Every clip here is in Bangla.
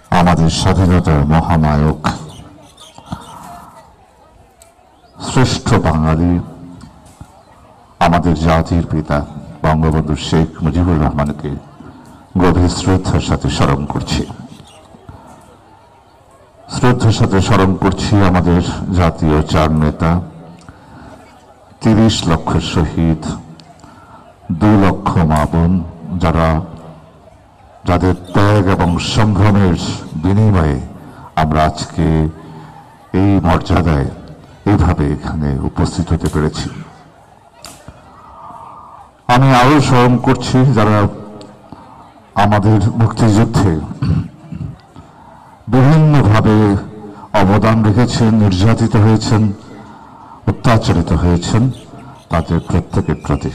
আমাদের স্বাধীনতার মহানায়ক শ্রেষ্ঠ বাঙালি আমাদের জাতির পিতা বঙ্গবন্ধু শেখ মুজিবুর রহমানকে গভীর শ্রদ্ধার সাথে স্মরণ করছি। শ্রদ্ধার সাথে স্মরণ করছি আমাদের জাতীয় চার নেতা, ৩০ লক্ষ শহীদ, ২ লক্ষ মা বোন, যাদের ত্যাগ এবং সংগ্রামের বিনিময়ে আমরা আজকে এই মর্যাদায় এইভাবে এখানে উপস্থিত হতে পেরেছি। আমি আরো স্মরণ করছি যারা আমাদের মুক্তিযুদ্ধে বিভিন্নভাবে অবদান রেখেছেন, নির্যাতিত হয়েছেন, অত্যাচারিত হয়েছেন, তাদের প্রত্যেকের প্রতি।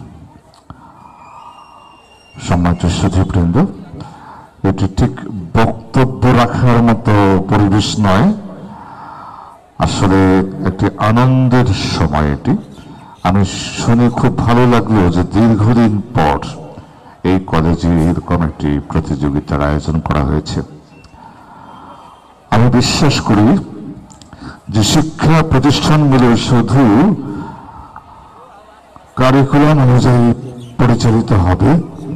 সম্মানিত সুধীবৃন্দ, এটি ঠিক বক্তব্য রাখার মতো পরিবেশ নয়, আসলে একটি আনন্দের সময় এটি। আমি শুনে খুব ভালো লাগলো যে দীর্ঘদিন পর এই কলেজে এরকম একটি প্রতিযোগিতার আয়োজন করা হয়েছে। আমি বিশ্বাস করি যে শিক্ষা প্রতিষ্ঠানগুলো শুধু কারিকুলাম অনুযায়ী পরিচালিত হবে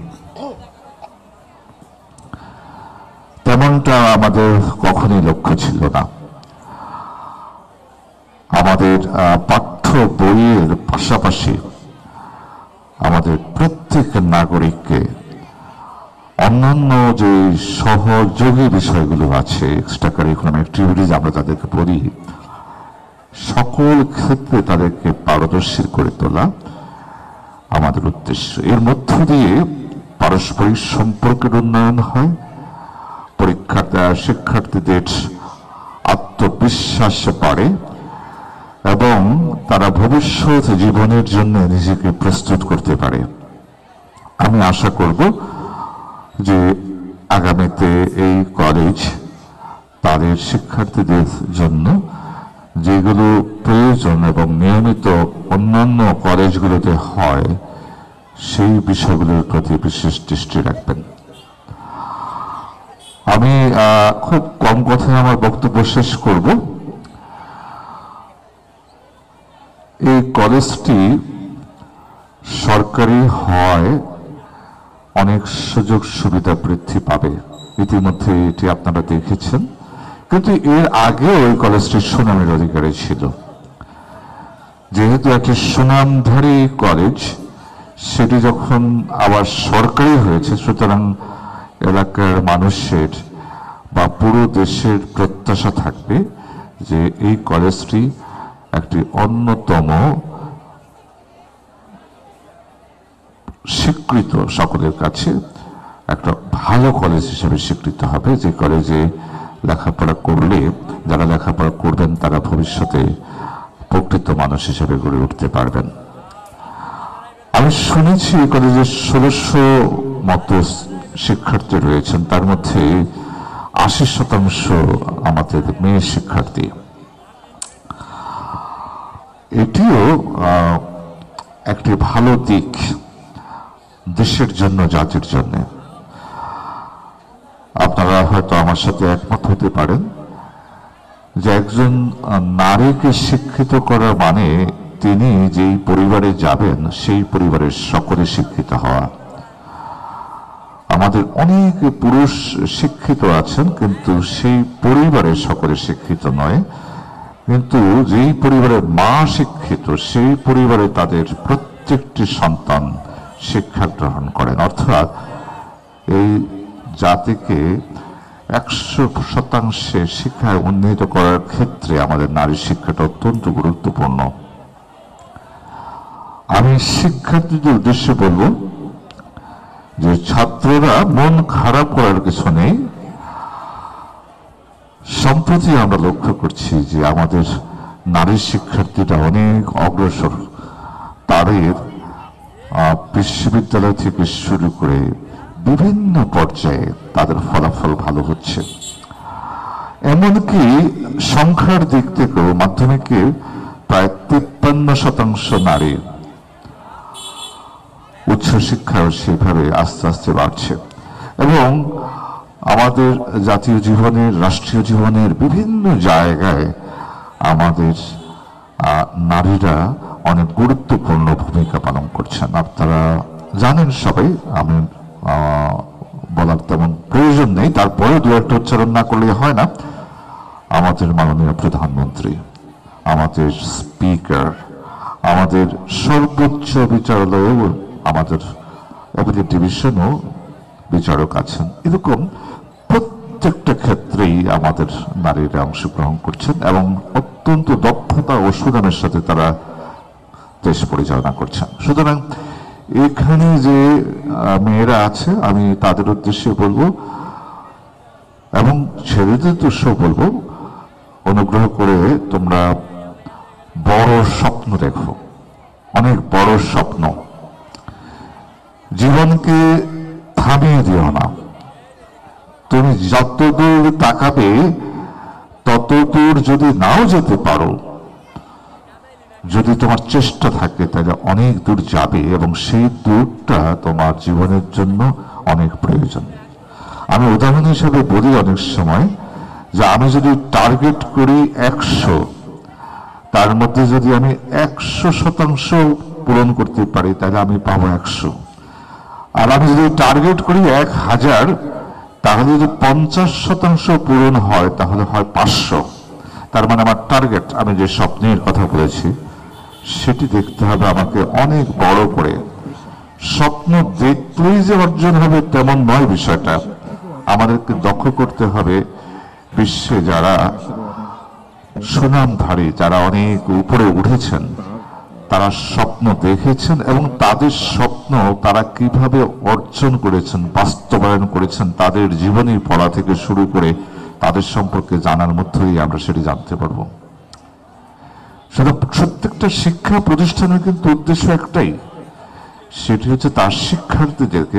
তেমনটা আমাদের কখনই লক্ষ্য ছিল না। আমাদের পাঠ্য বইয়ের পাশাপাশি আমাদের প্রত্যেক নাগরিককে অন্যান্য যে সহযোগী বিষয়গুলো আছে, এক্সট্রা কারিকুলাম অ্যাক্টিভিটিজ আমরা তাদেরকে পড়ি, সকল ক্ষেত্রে তাদেরকে পারদর্শী করে তোলা আমাদের উদ্দেশ্য। এর মধ্য দিয়ে পারস্পরিক সম্পর্কের উন্নয়ন হয়, শিক্ষার্থীদের আত্মবিশ্বাস বাড়ে এবং তারা ভবিষ্যৎ জীবনের জন্য নিজেকে প্রস্তুত করতে পারে। আমি আশা করব যে আগামীতে এই কলেজ তাদের শিক্ষার্থীদের জন্য যেগুলো প্রয়োজন এবং নিয়মিত অন্যান্য কলেজগুলোতে হয় সেই বিষয়গুলোর প্রতি বিশেষ দৃষ্টি রাখবেন। আমি খুব কম কথায় আমার বক্তব্য শেষ করব। এই কলেজটি সরকারি হয় অনেক সুযোগ সুবিধা বৃদ্ধি পাবে, ইতিমধ্যে এটি আপনারা দেখেছেন, কিন্তু এর আগেও এই কলেজটি সুনামের অধিকারী ছিল। যেহেতু একটি সুনামধারী কলেজ, সেটি যখন আবার সরকারি হয়েছে, সুতরাং এলাকার মানুষের বা পুরো দেশের প্রত্যাশা থাকবে যে এই কলেজটি একটি অন্যতম স্বীকৃত, সকলের কাছে একটা ভালো কলেজ হিসেবে স্বীকৃত হবে, যে কলেজে লেখাপড়া করলে যারা লেখাপড়া করবেন তারা ভবিষ্যতে প্রকৃত মানুষ হিসেবে গড়ে উঠতে পারবেন। আমি শুনেছি এই কলেজে 1600 মতো শিক্ষার্থী রয়েছেন, তার মধ্যে 80% আমাদের মেয়ে শিক্ষার্থী। এটিও একটি ভালো দিক দেশের জন্য, জাতির জন্য। আপনারা হয়তো আমার সাথে একমত হতে পারেন যে একজন নারীকে শিক্ষিত করা মানে তিনি যেই পরিবারে যাবেন সেই পরিবারের সকলে শিক্ষিত হওয়া। আমাদের অনেক পুরুষ শিক্ষিত আছেন, কিন্তু সেই পরিবারে সকলে শিক্ষিত নয়, কিন্তু যেই পরিবারের মা শিক্ষিত সেই পরিবারে তাদের প্রত্যেকটি সন্তান শিক্ষা গ্রহণ করেন। অর্থাৎ এই জাতিকে 100% শিক্ষায় উন্নীত করার ক্ষেত্রে আমাদের নারী শিক্ষাটা অত্যন্ত গুরুত্বপূর্ণ। আমি শিক্ষার্থীদের উদ্দেশ্যে বলবো যে ছাত্ররা মন খারাপ করার কিছু নেই। সম্প্রতি আমরা লক্ষ্য করছি যে আমাদের নারী শিক্ষার্থীরা অনেক অগ্রসর, তাদের বিশ্ববিদ্যালয় থেকে শুরু করে বিভিন্ন পর্যায়ে তাদের ফলাফল ভালো হচ্ছে। এমনকি সংখ্যার দিক থেকেও মাধ্যমিকে প্রায় 53% নারী, উচ্চশিক্ষাও সেভাবে আস্তে আস্তে বাড়ছে এবং আমাদের জাতীয় জীবনের, রাষ্ট্রীয় জীবনের বিভিন্ন জায়গায় আমাদের নারীরা অনেক গুরুত্বপূর্ণ ভূমিকা পালন করছেন। আপনারা জানেন সবাই, আমি বলার তেমন প্রয়োজন নেই, তারপরেও দু একটা উচ্চারণ না করলে হয় না। আমাদের মাননীয় প্রধানমন্ত্রী, আমাদের স্পিকার, আমাদের সর্বোচ্চ বিচারালয়েও আমাদের অ্যাপিলেট ডিভিশনও বিচারক আছেন। এরকম প্রত্যেকটা ক্ষেত্রেই আমাদের নারীরা অংশগ্রহণ করছেন এবং অত্যন্ত দক্ষতা ও সুনামের সাথে তারা দেশ পরিচালনা করছেন। সুতরাং এখানে যে মেয়েরা আছে, আমি তাদের উদ্দেশ্যে বলবো এবং ছেলেদের উদ্দেশ্যেও বলবো, অনুগ্রহ করে তোমরা বড় স্বপ্ন দেখো, অনেক বড় স্বপ্ন। জীবনকে থামিয়ে দিও না। তুমি যতদূর তাকাবে ততদূর যদি নাও যেতে পারো, যদি তোমার চেষ্টা থাকে তাহলে অনেক দূর যাবে, এবং সেই দূরটা তোমার জীবনের জন্য অনেক প্রয়োজন। আমি উদাহরণ হিসাবে বলি অনেক সময় যে আমি যদি টার্গেট করি 100, তার মধ্যে যদি আমি 100% পূরণ করতে পারি তাহলে আমি পাবো 100। আর আমি যদি টার্গেট করি 1000, তাহলে যদি 50% পূরণ হয় তাহলে হয় 500। তার মানে আমার টার্গেট, আমি যে স্বপ্নের কথা বলেছি, সেটি দেখতে হবে আমাকে অনেক বড় করে। স্বপ্ন দেখলেই যে অর্জন হবে তেমন নয় বিষয়টা। আমাদেরকে দক্ষ করতে হবে বিশ্বে যারা সুনামধারী, যারা অনেক উপরে উঠেছেন, তারা স্বপ্ন দেখেছেন এবং তাদের স্বপ্ন তারা কিভাবে অর্জন করেছেন, বাস্তবায়ন করেছেন, তাদের জীবনী পড়া থেকে শুরু করে তাদের সম্পর্কে জানার মধ্যেই আমরা সেটি জানতে পারবো। সেটা প্রত্যেকটা শিক্ষা প্রতিষ্ঠানের কিন্তু উদ্দেশ্য একটাই, সেটি হচ্ছে তার শিক্ষার্থীদেরকে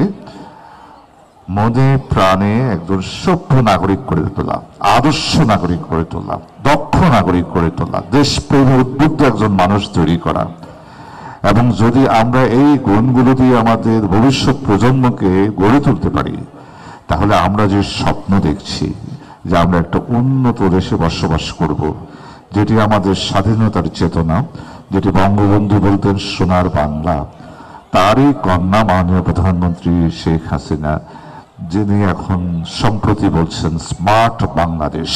মনে প্রাণে একজন সভ্য নাগরিক করে তোলা, আদর্শ নাগরিক করে তোলা, দক্ষ নাগরিক করে তোলা, দেশপ্রেমে উদ্বুদ্ধ একজন মানুষ তৈরি করা। এবং যদি আমরা এই গুণগুলো দিয়ে আমাদের ভবিষ্যৎ প্রজন্মকে গড়ে তুলতে পারি, তাহলে আমরা যে স্বপ্ন দেখছি যে আমরা একটা উন্নত দেশে বসবাস করব, যেটি আমাদের স্বাধীনতার চেতনা, যেটি বঙ্গবন্ধু বলতেন সোনার বাংলা, তারই কন্যা মাননীয় প্রধানমন্ত্রী শেখ হাসিনা, যিনি এখন সম্প্রতি বলছেন স্মার্ট বাংলাদেশ।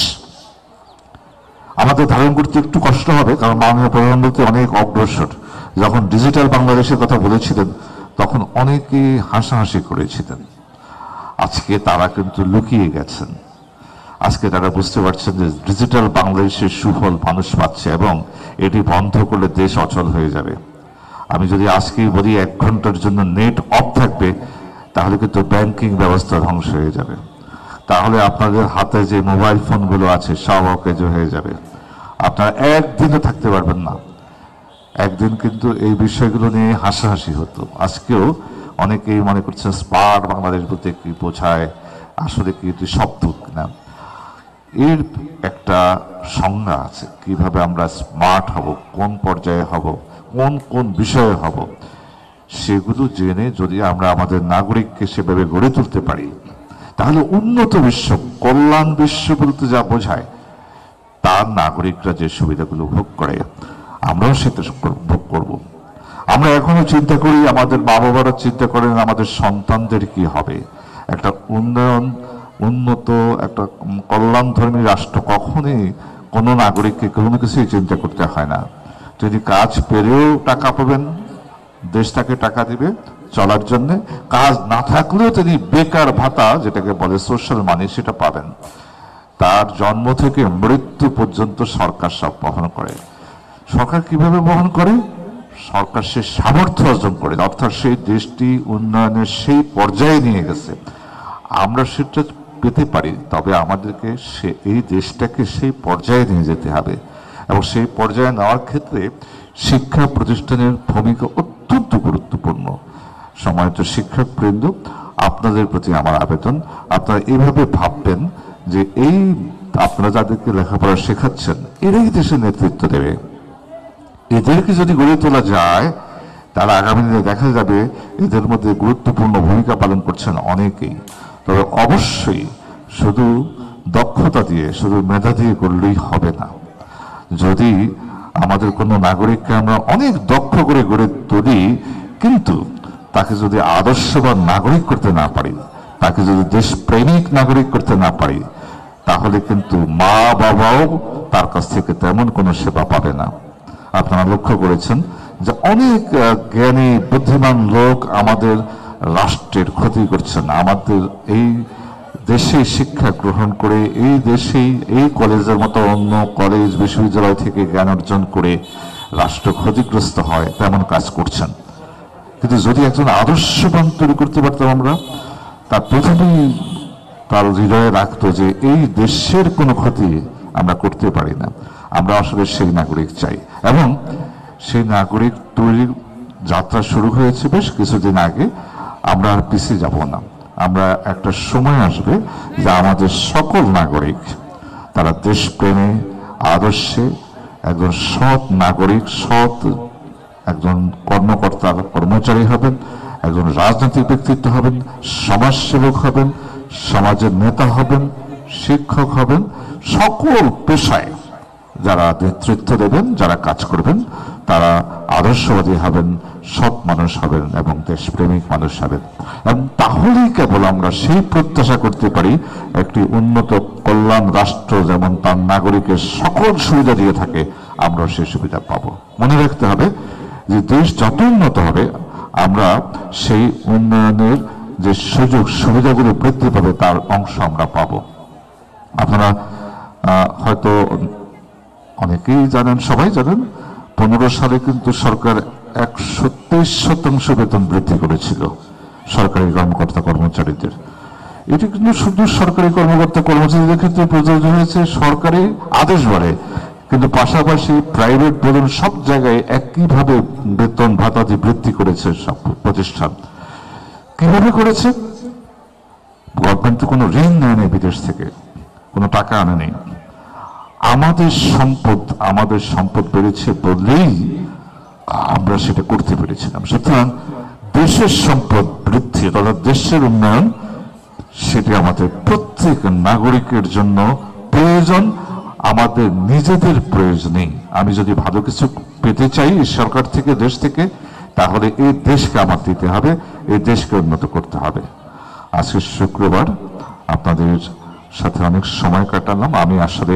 আমাদের ধারণ করতে একটু কষ্ট হবে, কারণ মাননীয় প্রধানমন্ত্রী অনেক অগ্রসর। যখন ডিজিটাল বাংলাদেশের কথা বলেছিলেন তখন অনেকে হাসাহাসি করেছিলেন। আজকে তারা কিন্তু লুকিয়ে গেছেন। আজকে তারা বুঝতে পারছেন যে ডিজিটাল বাংলাদেশের সুফল মানুষ পাচ্ছে এবং এটি বন্ধ করলে দেশ অচল হয়ে যাবে। আমি যদি আজকেই বলি 1 ঘন্টার জন্য নেট অফ থাকবে, তাহলে কিন্তু ব্যাংকিং ব্যবস্থা ধ্বংস হয়ে যাবে। তাহলে আপনাদের হাতে যে মোবাইল ফোনগুলো আছে সব অকেজ হয়ে যাবে, আপনারা একদিনও থাকতে পারবেন না। একদিন কিন্তু এই বিষয়গুলো নিয়ে হাসাহাসি হতো। আজকেও অনেকেই মনে করছেন স্মার্ট বাংলাদেশ বলতে কি বোঝায়, আসলে কি এটি শব্দ না, এর একটা সংজ্ঞা আছে। কিভাবে আমরা স্মার্ট হব, কোন পর্যায়ে হব, কোন কোন বিষয়ে হব, সেগুলো জেনে যদি আমরা আমাদের নাগরিককে সেভাবে গড়ে তুলতে পারি, তাহলে উন্নত বিশ্ব, কল্যাণ বিশ্ব বলতে যা বোঝায়, তার নাগরিকরা যে সুবিধাগুলো ভোগ করে আমরাও সেটা ভোগ করব। আমরা এখনো চিন্তা করি, আমাদের মা বাবারা চিন্তা করেন আমাদের সন্তানদের কি হবে। একটা উন্নত একটা কল্যাণধর্মী রাষ্ট্র কখনই কোনো নাগরিককে কোনো কিছুই চিন্তা করতে হয় না। যদি কাজ পেলেও টাকা পাবেন, দেশ তাকে টাকা দিবে চলার জন্য, কাজ না থাকলেও তিনি বেকার ভাতা, যেটাকে বলে সোশ্যাল মানি, সেটা পাবেন। তার জন্ম থেকে মৃত্যু পর্যন্ত সরকার সব বহন করে। সরকার কিভাবে বহন করে? সরকার সে সামর্থ্য অর্জন করে, অর্থাৎ সেই দেশটি উন্নয়নের সেই পর্যায়ে নিয়ে গেছে। আমরা সেটা পেতে পারি, তবে আমাদেরকে এই দেশটাকে সেই পর্যায়ে নিয়ে যেতে হবে, এবং সেই পর্যায়ে নেওয়ার ক্ষেত্রে শিক্ষা প্রতিষ্ঠানের ভূমিকা অত্যন্ত গুরুত্বপূর্ণ। সম্মানিত শিক্ষকবৃন্দ, আপনাদের প্রতি আমার আবেদন, আপনারা এইভাবে ভাববেন যে এই আপনারা যাদেরকে লেখাপড়া শেখাচ্ছেন এরাই দেশের নেতৃত্ব দেবে। এদেরকে যদি গড়ে তোলা যায়, তাহলে আগামী দিনে দেখা যাবে এদের মধ্যে গুরুত্বপূর্ণ ভূমিকা পালন করছেন অনেকেই। তবে অবশ্যই শুধু দক্ষতা দিয়ে, শুধু মেধা দিয়ে করলেই হবে না। যদি আমাদের কোনো নাগরিককে আমরা অনেক দক্ষ করে গড়ে তুলি, কিন্তু তাকে যদি আদর্শবান নাগরিক করতে না পারি, তাকে যদি দেশপ্রেমিক নাগরিক করতে না পারি, তাহলে কিন্তু মা বাবাও তার কাছ থেকে তেমন কোনো সেবা পাবে না। আপনারা লক্ষ্য করেছেন যে অনেক জ্ঞানী বুদ্ধিমান লোক আমাদের রাষ্ট্রের ক্ষতি করছেন। আমাদের এই দেশে শিক্ষা গ্রহণ করে, এই দেশেই এই কলেজের মতো অন্য কলেজ বিশ্ববিদ্যালয় থেকে জ্ঞান অর্জন করে রাষ্ট্র ক্ষতিগ্রস্ত হয়, তেমন কাজ করছেন। কিন্তু যদি একজন আদর্শবান তৈরি করতে পারতাম আমরা, তার প্রথমেই তার হৃদয়ে রাখতো যে এই দেশের কোনো ক্ষতি আমরা করতে পারি না, আমরা আসলে সেই নাগরিক চাই। এবং সেই নাগরিক তৈরির যাত্রা শুরু হয়েছে বেশ কিছুদিন আগে। আমরা আর পিছিয়ে যাব না। আমরা একটা সময় আসবে যে আমাদের সকল নাগরিক তারা দেশপ্রেমে, আদর্শে একজন সৎ নাগরিক, সৎ একজন কর্মকর্তা কর্মচারী হবেন, একজন রাজনৈতিক ব্যক্তিত্ব হবেন, সমাজসেবক হবেন, সমাজের নেতা হবেন, শিক্ষক হবেন। সকল পেশায় যারা নেতৃত্ব দেবেন, যারা কাজ করবেন, তারা আদর্শবাদী হবেন, সৎ মানুষ হবেন এবং দেশপ্রেমিক মানুষ হবেন। এবং তাহলেই কেবল আমরা সেই প্রত্যাশা করতে পারি একটি উন্নত কল্যাণ রাষ্ট্র যেমন তার নাগরিকের সকল সুবিধা দিয়ে থাকে, আমরা সেই সুবিধা পাবো। মনে রাখতে হবে যে দেশ যত উন্নত হবে, আমরা সেই উন্নয়নের যে সুযোগ সুবিধাগুলো বৃদ্ধি পাবে তার অংশ আমরা পাবো। আপনারা হয়তো অনেকেই জানেন, সবাই জানেন, 15 সালে কিন্তু সরকার 123% বেতন বৃদ্ধি করেছিল সরকারি কর্মকর্তা কর্মচারীদের। এটি কিন্তু শুধু সরকারি কর্মকর্তা কর্মচারীদের ক্ষেত্রে প্রযোজ্য হয়েছে, সরকারি আদেশ বাড়ে, কিন্তু পাশাপাশি প্রাইভেট বলুন সব জায়গায় একইভাবে বেতন ভাতাদি বৃদ্ধি করেছে সব প্রতিষ্ঠান। কিভাবে করেছে? গভর্নমেন্ট তো কোনো ঋণ নেয়নি, বিদেশ থেকে কোনো টাকা আনেনি। আমাদের সম্পদ বেড়েছে বললেই আমরা সেটা করতে পেরেছিলাম। সুতরাং দেশের সম্পদ বৃদ্ধি অর্থাৎ দেশের উন্নয়ন, সেটি আমাদের প্রত্যেক নাগরিকের জন্য প্রয়োজন, আমাদের নিজেদের প্রয়োজনেই। আমি যদি ভালো কিছু পেতে চাই সরকার থেকে, দেশ থেকে, তাহলে এই দেশকে আমার দিতে হবে, এই দেশকে উন্নত করতে হবে। আজকে শুক্রবার আপনাদের সাথে অনেক সময় কাটালাম। আমি আসলে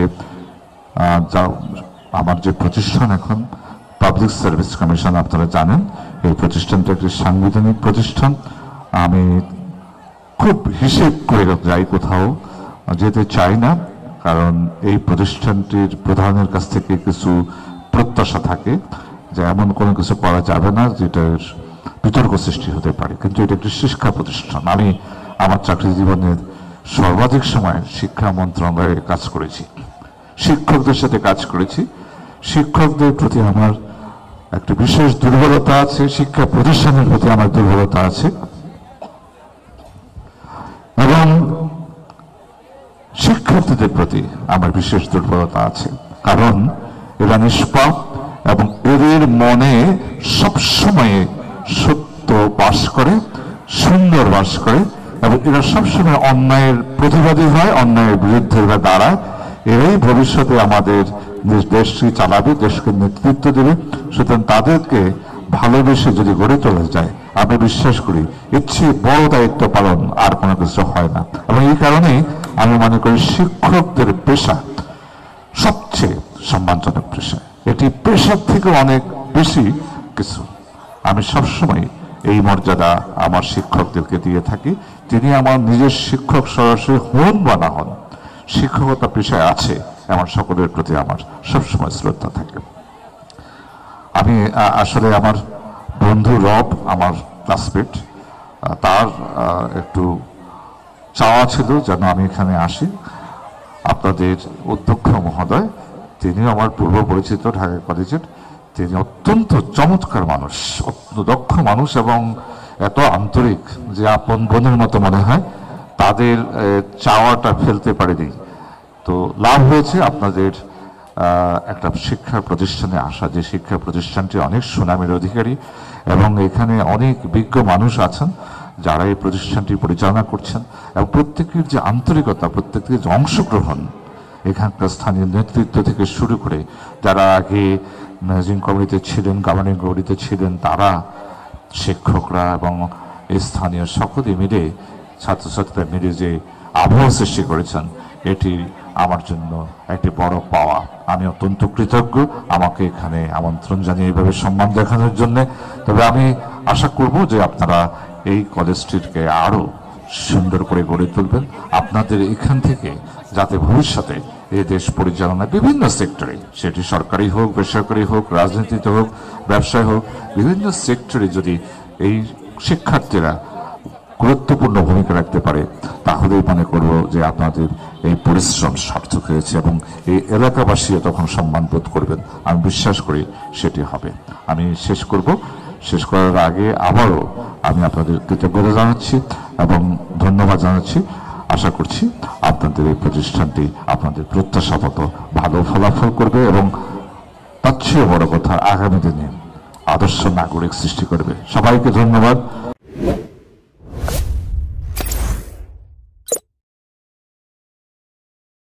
আমার যে প্রতিষ্ঠান এখন পাবলিক সার্ভিস কমিশন, আপনারা জানেন এই প্রতিষ্ঠানটা একটি সাংবিধানিক প্রতিষ্ঠান। আমি খুব হিসেব করে যাই, কোথাও যেতে চাই না, কারণ এই প্রতিষ্ঠানটির প্রধানের কাছ থেকে কিছু প্রত্যাশা থাকে যে এমন কোনো কিছু করা যাবে না যেটার বিতর্ক সৃষ্টি হতে পারে। কিন্তু এটা একটি শিক্ষা প্রতিষ্ঠান। আমি আমার চাকরি জীবনের সর্বাধিক সময় শিক্ষা মন্ত্রণালয়ে কাজ করেছি, শিক্ষকদের সাথে কাজ করেছি। শিক্ষকদের প্রতি আমার একটি বিশেষ দুর্বলতা আছে, শিক্ষা প্রতিষ্ঠানের প্রতি আমার দুর্বলতা আছে, এবং শিক্ষার্থীদের প্রতি আমার বিশেষ দুর্বলতা আছে। কারণ এরা নিষ্পাপ এবং এদের মনে সবসময় সত্য বাস করে, সুন্দর বাস করে, এবং এরা সবসময় অন্যায়ের প্রতিবাদী হয়, অন্যায়ের বিরুদ্ধে এরা দাঁড়ায়। এরাই ভবিষ্যতে আমাদের দেশকে চালাবে, দেশকে নেতৃত্ব দেবে। সুতরাং তাদেরকে ভালোবেসে যদি গড়ে তোলা যায়, আমি বিশ্বাস করি এর চেয়ে বড় দায়িত্ব পালন আর কোনো কিছু হয় না। এবং এই কারণেই আমি মনে করি শিক্ষকদের পেশা সবচেয়ে সম্মানজনক পেশা। এটি পেশার থেকে অনেক বেশি কিছু। আমি সবসময় এই মর্যাদা আমার শিক্ষকদেরকে দিয়ে থাকি। তিনি আমার নিজের শিক্ষক সরাসরি হন বা না হন, শিক্ষকতা পেশায় আছে, আমার সকলের প্রতি আমার সবসময় শ্রদ্ধা থাকে। আমি আসলে আমার বন্ধু রব, আমার ক্লাসমেট, তার একটু চাওয়া ছিল যেন আমি এখানে আসি। আপনাদের অধ্যক্ষ মহোদয়, তিনিও আমার পূর্ব পরিচিত ঢাকা কলেজের, তিনি অত্যন্ত চমৎকার মানুষ, অত্যন্ত দক্ষ মানুষ এবং এত আন্তরিক যে আপন বোনের মতো মনে হয়। তাদের চাওয়াটা ফেলতে পারেনি। তো লাভ হয়েছে আপনাদের একটা শিক্ষা প্রতিষ্ঠানে আসা, যে শিক্ষা প্রতিষ্ঠানটি অনেক সুনামের অধিকারী এবং এখানে অনেক বিজ্ঞ মানুষ আছেন যারা এই প্রতিষ্ঠানটি পরিচালনা করছেন এবং প্রত্যেকের যে আন্তরিকতা, প্রত্যেকের যে অংশগ্রহণ, এখানকার স্থানীয় নেতৃত্ব থেকে শুরু করে যারা আগে ম্যানেজিং কমিটিতে ছিলেন, গভর্নিং কমিটিতে ছিলেন, তারা, শিক্ষকরা এবং এই স্থানীয় সকলে মিলে, ছাত্রছাত্রীরা মিলে যে আবহাওয়া সৃষ্টি করেছেন, এটি আমার জন্য একটি বড় পাওয়া। আমি অত্যন্ত কৃতজ্ঞ আমাকে এখানে আমন্ত্রণ জানিয়ে এইভাবে সম্মান দেখানোর জন্য। তবে আমি আশা করব যে আপনারা এই কলেজটিকে আরো সুন্দর করে গড়ে তুলবেন, আপনাদের এখান থেকে যাতে ভবিষ্যতে এই দেশ পরিচালনায় বিভিন্ন সেক্টরে, সেটি সরকারি হোক, বেসরকারি হোক, রাজনীতিতে হোক, ব্যবসায় হোক, বিভিন্ন সেক্টরে যদি এই শিক্ষার্থীরা গুরুত্বপূর্ণ ভূমিকা রাখতে পারে, তাহলেই মনে করব যে আপনাদের এই পরিশ্রম সার্থক হয়েছে এবং এই এলাকাবাসীও তখন সম্মান বোধ করবেন। আমি বিশ্বাস করি সেটি হবে। আমি শেষ করার আগে আবারও আমি আপনাদের কৃতজ্ঞতা জানাচ্ছি এবং ধন্যবাদ জানাচ্ছি। আশা করছি আপনাদের এই প্রতিষ্ঠানটি আপনাদের প্রত্যাশা মতো ভালো ফলাফল করবে এবং তার চেয়ে বড় কথা, আগামী দিনে আদর্শ নাগরিক সৃষ্টি করবে। সবাইকে ধন্যবাদ।